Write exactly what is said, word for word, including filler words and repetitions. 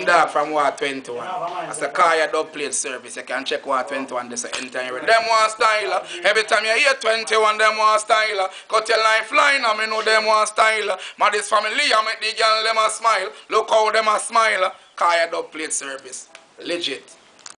Dog from War twenty-one. That's a car your dub plate service. You can check War twenty-one. This entire them want style. Every time you hear twenty-one, them want style. Cut your lifeline, I me know them want style. My this family, I make the girl them a smile. Look how them a smile. Car your dub plate service. Legit.